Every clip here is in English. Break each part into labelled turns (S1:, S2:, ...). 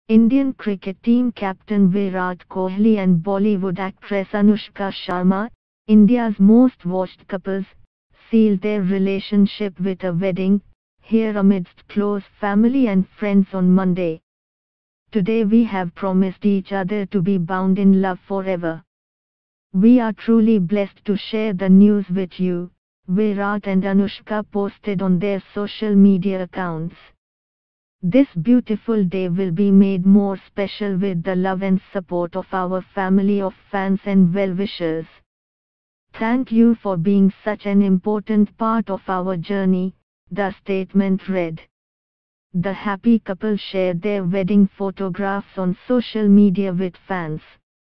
S1: Indian cricket team captain Virat Kohli and Bollywood actress Anushka Sharma, India's most watched couples, sealed their relationship with a wedding, here amidst close family and friends on Monday. Today we have promised each other to be bound in love forever. We are truly blessed to share the news with you, Virat and Anushka posted on their social media accounts. This beautiful day will be made more special with the love and support of our family of fans and well-wishers. Thank you for being such an important part of our journey, the statement read. The happy couple shared their wedding photographs on social media with fans.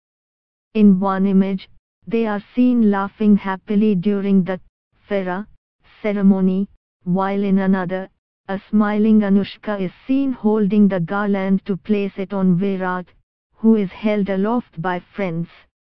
S1: In one image, they are seen laughing happily during the Farah ceremony, while in another, a smiling Anushka is seen holding the garland to place it on Virat, who is held aloft by friends.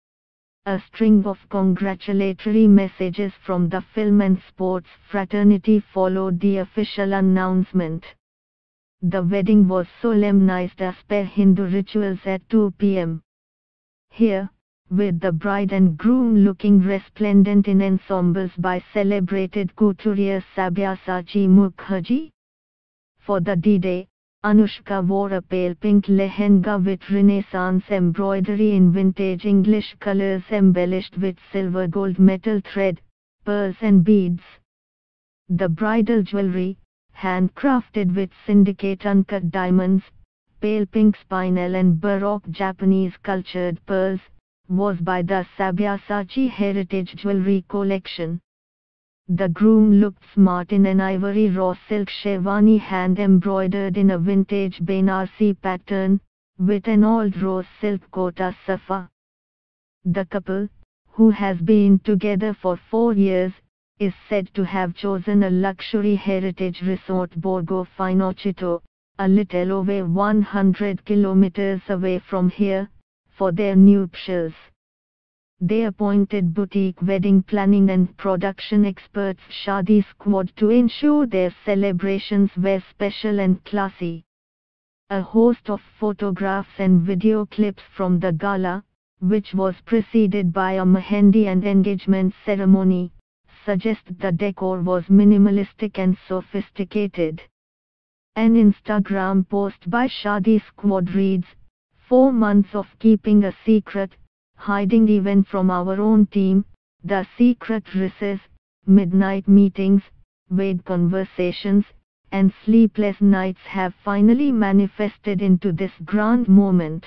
S1: A string of congratulatory messages from the film and sports fraternity followed the official announcement. The wedding was solemnized as per Hindu rituals at 2 p.m. Here, with the bride and groom looking resplendent in ensembles by celebrated couturier Sabyasachi Mukherjee. For the D-Day, Anushka wore a pale pink lehenga with Renaissance embroidery in vintage English colors embellished with silver gold metal thread, pearls and beads. The bridal jewelry, handcrafted with syndicate uncut diamonds, pale pink spinel and Baroque Japanese cultured pearls, was by the Sabyasachi Heritage Jewelry Collection. The groom looked smart in an ivory raw silk sherwani hand-embroidered in a vintage Banarsi pattern, with an old rose silk kota safa. The couple, who has been together for 4 years, is said to have chosen a luxury heritage resort Borgo Finocchiaro, a little over 100 kilometers away from here, for their nuptials. They appointed boutique wedding planning and production experts Shadi Squad to ensure their celebrations were special and classy. A host of photographs and video clips from the gala, which was preceded by a mehendi and engagement ceremony, suggest the decor was minimalistic and sophisticated. An Instagram post by Shadi Squad reads, 4 months of keeping a secret, hiding even from our own team, the secret recess, midnight meetings, vague conversations, and sleepless nights have finally manifested into this grand moment.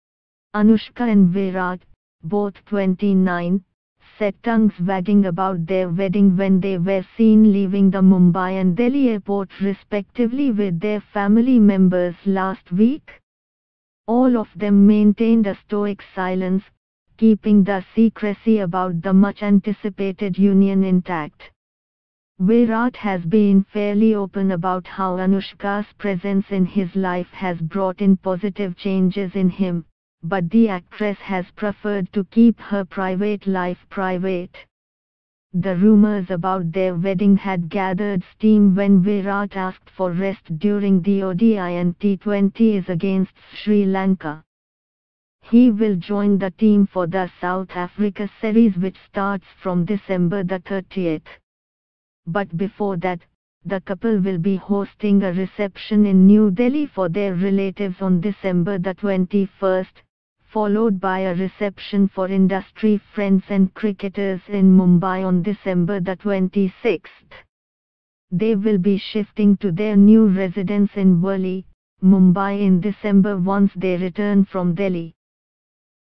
S1: Anushka and Virat, both 29, set tongues wagging about their wedding when they were seen leaving the Mumbai and Delhi airport respectively with their family members last week. All of them maintained a stoic silence, keeping the secrecy about the much-anticipated union intact. Virat has been fairly open about how Anushka's presence in his life has brought in positive changes in him, but the actress has preferred to keep her private life private. The rumors about their wedding had gathered steam when Virat asked for rest during the ODI and T20s against Sri Lanka. He will join the team for the South Africa series which starts from December the 30th. But before that, the couple will be hosting a reception in New Delhi for their relatives on December the 21st, followed by a reception for industry friends and cricketers in Mumbai on December the 26th. They will be shifting to their new residence in Worli, Mumbai in December once they return from Delhi.